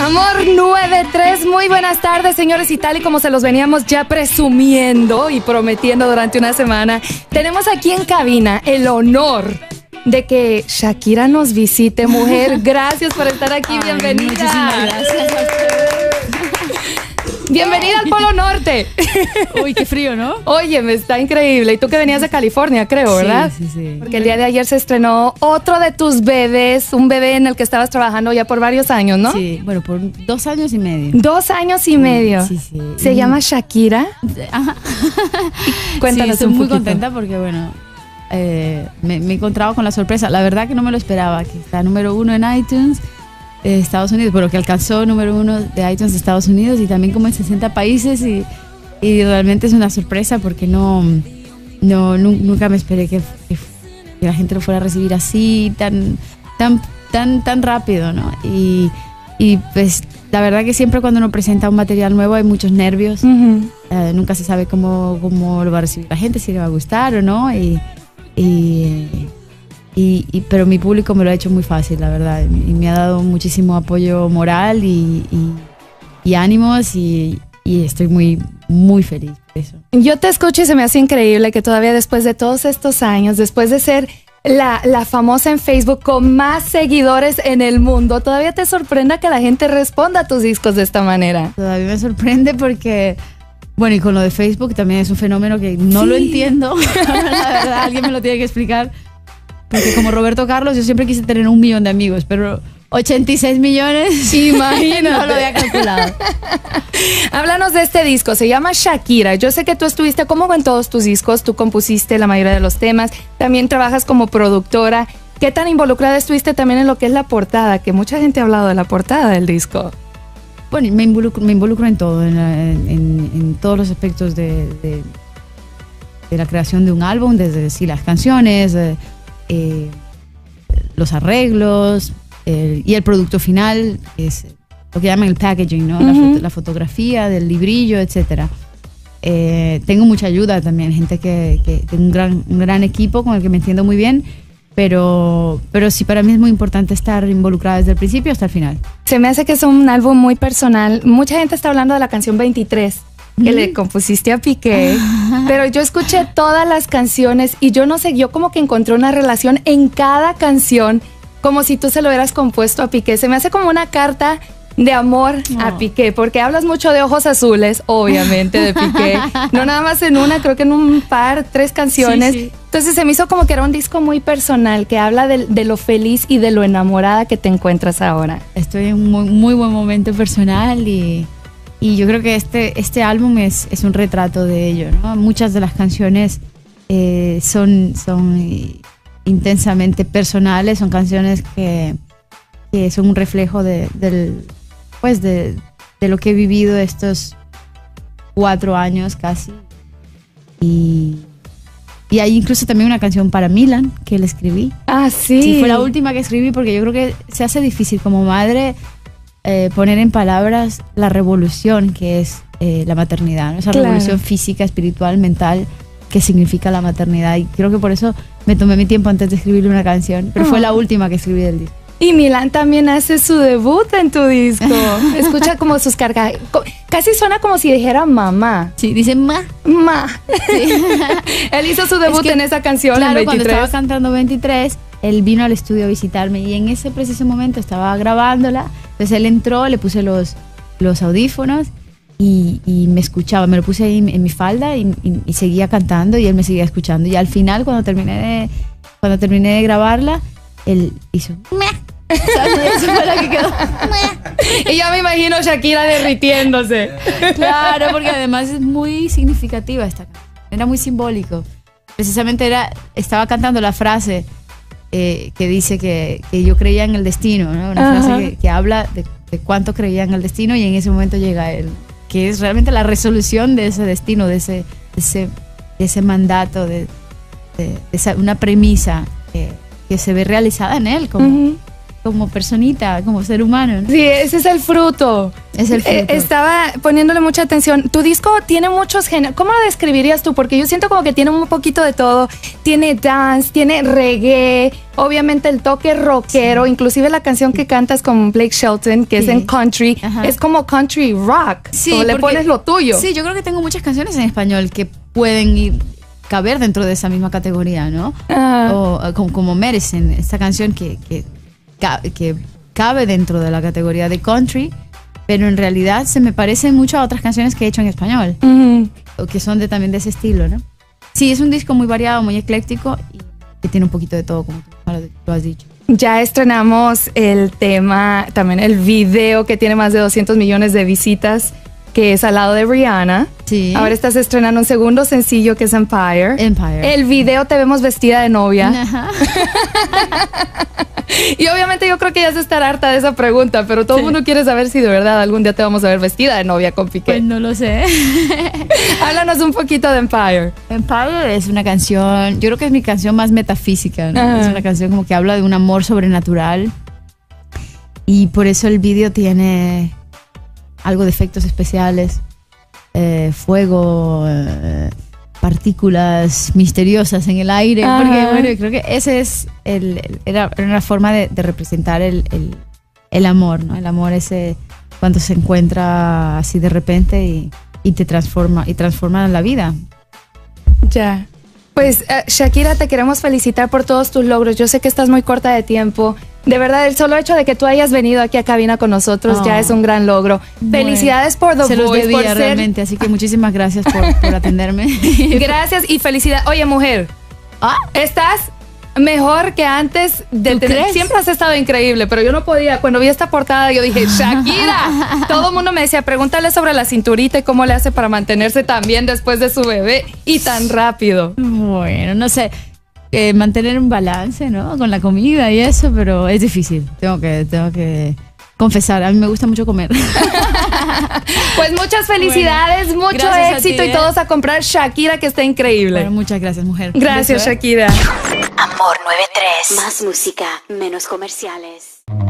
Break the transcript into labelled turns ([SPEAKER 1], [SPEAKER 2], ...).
[SPEAKER 1] Amor 93, muy buenas tardes, señores, y tal y como se los veníamos ya presumiendo y prometiendo durante una semana, tenemos aquí en cabina el honor de que Shakira nos visite, mujer. Gracias por estar aquí, bienvenida.
[SPEAKER 2] Muchísimas gracias a ustedes.
[SPEAKER 1] Bienvenida al Polo Norte.
[SPEAKER 2] Uy, qué frío, ¿no?
[SPEAKER 1] Oye, me está increíble. Y tú que venías de California, creo, ¿verdad?
[SPEAKER 2] Sí, sí, sí.
[SPEAKER 1] Porque el día de ayer se estrenó otro de tus bebés, un bebé en el que estabas trabajando ya por varios años, ¿no?
[SPEAKER 2] Sí, bueno, por 2 años y medio.
[SPEAKER 1] 2 años y medio.
[SPEAKER 2] Sí, sí.
[SPEAKER 1] Se llama Shakira.
[SPEAKER 2] Ajá.
[SPEAKER 1] Cuéntanos
[SPEAKER 2] estoy
[SPEAKER 1] un
[SPEAKER 2] muy
[SPEAKER 1] poquito.
[SPEAKER 2] contenta porque, bueno, me he encontrado con la sorpresa. La verdad que no me lo esperaba, que está número 1 en iTunes de Estados Unidos, pero que alcanzó número 1 de iTunes de Estados Unidos y también como en 60 países y realmente es una sorpresa porque nunca me esperé que la gente lo fuera a recibir así, tan rápido, ¿no? Y pues la verdad que siempre cuando uno presenta un material nuevo hay muchos nervios.
[SPEAKER 1] Uh-huh.
[SPEAKER 2] Nunca se sabe cómo lo va a recibir la gente, si le va a gustar o no. Pero mi público me lo ha hecho muy fácil, la verdad. Y me ha dado muchísimo apoyo moral y ánimos y estoy muy, muy feliz por eso.
[SPEAKER 1] Yo te escucho y se me hace increíble que todavía después de todos estos años, después de ser la famosa en Facebook con más seguidores en el mundo, todavía te sorprenda que la gente responda a tus discos de esta manera.
[SPEAKER 2] Todavía me sorprende porque, bueno, y con lo de Facebook también es un fenómeno que no lo entiendo. La verdad, alguien me lo tiene que explicar. Porque como Roberto Carlos, yo siempre quise tener 1 millón de amigos, pero 86 millones, imagínate. No lo había calculado.
[SPEAKER 1] Háblanos de este disco, se llama Shakira. Yo sé que tú estuviste como en todos tus discos, tú compusiste la mayoría de los temas, también trabajas como productora. ¿Qué tan involucrada estuviste también en lo que es la portada? Que mucha gente ha hablado de la portada del disco.
[SPEAKER 2] Bueno, me involucro en todo, en todos los aspectos de la creación de un álbum, desde sí, las canciones, los arreglos y el producto final, que es lo que llaman el packaging, ¿no?
[SPEAKER 1] Uh-huh.
[SPEAKER 2] La fotografía del librillo, etcétera. Tengo mucha ayuda también, gente que tengo un gran equipo con el que me entiendo muy bien, pero sí, para mí es muy importante estar involucrada desde el principio hasta el final.
[SPEAKER 1] Se me hace que es un álbum muy personal. Mucha gente está hablando de la canción 23 que le compusiste a Piqué, pero yo escuché todas las canciones y yo no sé, yo como que encontré una relación en cada canción, como si tú se lo hubieras compuesto a Piqué. Se me hace como una carta de amor a Piqué, porque hablas mucho de Ojos Azules, obviamente, de Piqué. No nada más en una, creo que en un par, 3 canciones.
[SPEAKER 2] Sí, sí.
[SPEAKER 1] Entonces se me hizo como que era un disco muy personal, que habla de lo feliz y de lo enamorada que te encuentras ahora.
[SPEAKER 2] Estoy en un muy, muy buen momento personal y yo creo que este álbum es un retrato de ello, ¿no? Muchas de las canciones son intensamente personales, son canciones que son un reflejo de lo que he vivido estos 4 años casi. Y hay incluso también una canción para Milan que le escribí.
[SPEAKER 1] Ah, sí.
[SPEAKER 2] Sí, fue la última que escribí porque yo creo que se hace difícil como madre poner en palabras la revolución que es la maternidad, ¿no? Esa revolución física, espiritual, mental que significa la maternidad. Y creo que por eso me tomé mi tiempo antes de escribirle una canción, pero fue la última que escribí del disco.
[SPEAKER 1] Y Milan también hace su debut en tu disco. Escucha como sus cargas. Casi suena como si dijera mamá.
[SPEAKER 2] Sí, dice ma.
[SPEAKER 1] Sí. Él hizo su debut en esa canción,
[SPEAKER 2] claro,
[SPEAKER 1] en 23.
[SPEAKER 2] Cuando estaba cantando 23, él vino al estudio a visitarme y en ese preciso momento estaba grabándola. Entonces él entró, le puse los audífonos y me escuchaba. Me lo puse ahí en mi falda y seguía cantando y él me seguía escuchando. Y al final, cuando terminé de grabarla, él hizo meh. Eso fue la que quedó.
[SPEAKER 1] Y ya me imagino Shakira derritiéndose.
[SPEAKER 2] Claro, porque además es muy significativa esta canción. Era muy simbólico. Precisamente estaba cantando la frase que dice que yo creía en el destino, ¿no? Una frase que habla de cuánto creía en el destino y en ese momento llega él, que es realmente la resolución de ese destino, de ese mandato, de una premisa que se ve realizada en él como personita, como ser humano, ¿no?
[SPEAKER 1] Sí, ese es el fruto.
[SPEAKER 2] Es el futuro.
[SPEAKER 1] Estaba poniéndole mucha atención. Tu disco tiene muchos géneros. ¿Cómo lo describirías tú? Porque yo siento como que tiene un poquito de todo. Tiene dance, tiene reggae, obviamente el toque rockero, inclusive la canción que cantas con Blake Shelton, que es en country, es como country rock.
[SPEAKER 2] Sí,
[SPEAKER 1] como le pones lo tuyo.
[SPEAKER 2] Sí, yo creo que tengo muchas canciones en español que pueden caber dentro de esa misma categoría, ¿no? O como Medicine, esta canción que cabe dentro de la categoría de country, pero en realidad se me parecen mucho a otras canciones que he hecho en español, o que son también de ese estilo, ¿no? Sí, es un disco muy variado, muy ecléctico y que tiene un poquito de todo, como tú has dicho.
[SPEAKER 1] Ya estrenamos el tema, también el video que tiene más de 200 millones de visitas, que es al lado de Rihanna.
[SPEAKER 2] Sí.
[SPEAKER 1] Ahora estás estrenando un segundo sencillo que es Empire. El video te vemos vestida de novia.
[SPEAKER 2] Ajá.
[SPEAKER 1] Y obviamente yo creo que ya se estará harta de esa pregunta, pero todo el mundo quiere saber si de verdad algún día te vamos a ver vestida de novia con Piqué.
[SPEAKER 2] Pues no lo sé.
[SPEAKER 1] Háblanos un poquito de Empire.
[SPEAKER 2] Empire es una canción, yo creo que es mi canción más metafísica, ¿no? Es una canción como que habla de un amor sobrenatural y por eso el video tiene algo de efectos especiales, fuego, partículas misteriosas en el aire, porque bueno, creo que ese es era una forma de representar el amor, ¿no? El amor ese cuando se encuentra así de repente y te transforma la vida.
[SPEAKER 1] Ya. Pues Shakira, te queremos felicitar por todos tus logros. Yo sé que estás muy corta de tiempo. De verdad, el solo hecho de que tú hayas venido aquí a cabina con nosotros ya es un gran logro. Bueno, felicidades por The Voice.
[SPEAKER 2] Se los debía realmente, así que muchísimas gracias por atenderme.
[SPEAKER 1] Gracias y felicidades. Oye, mujer, estás mejor que antes de tener. Siempre has estado increíble, pero yo no podía. Cuando vi esta portada, yo dije, Shakira. Todo el mundo me decía, pregúntale sobre la cinturita y cómo le hace para mantenerse tan bien después de su bebé y tan rápido.
[SPEAKER 2] Bueno, no sé. Mantener un balance, ¿no? Con la comida y eso, pero es difícil. Tengo que confesar, a mí me gusta mucho comer.
[SPEAKER 1] Pues muchas felicidades, mucho éxito y todos a comprar Shakira, que está increíble.
[SPEAKER 2] Bueno, muchas gracias, mujer.
[SPEAKER 1] Gracias, Shakira.
[SPEAKER 3] Amor 93. Más música, menos comerciales.